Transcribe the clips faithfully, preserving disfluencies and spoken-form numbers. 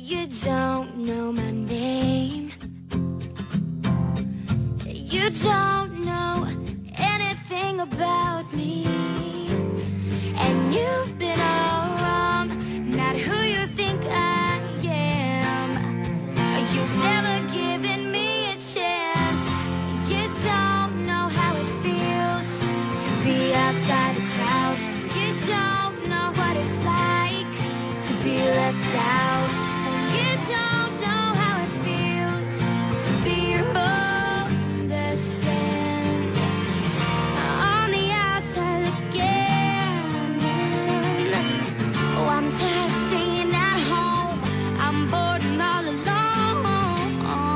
You don't know my name. You don't know anything about me. And you've been all wrong, not who you think I am. You've never given me a chance. You don't know how it feels to be outside the crowd. You don't know what it's like to be left out. And you don't know how it feels to be your own best friend. On the outside looking in. Oh, I'm tired of staying at home. I'm bored and all alone.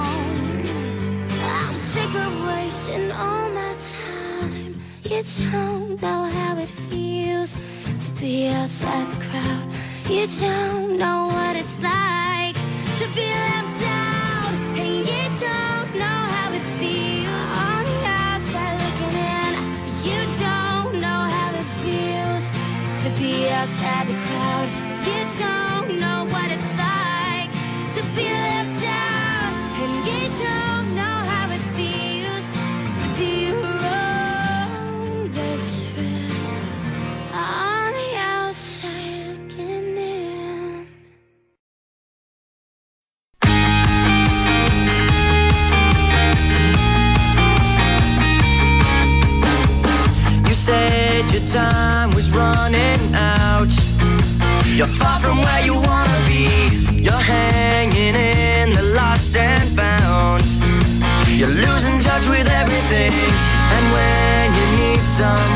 I'm sick of wasting all my time. You don't know how it feels to be outside the crowd. You don't know what it's like to be left out. And you don't know how it feels on the outside looking in. You don't know how it feels to be outside the crowd. You don't know what it's like to be left out. And you don't know how it feels to be your own best friend on the outside looking in. You said your time was running out. You're far from where you wanna be. You're hanging in the lost and found. You're losing touch with everything. And when you need some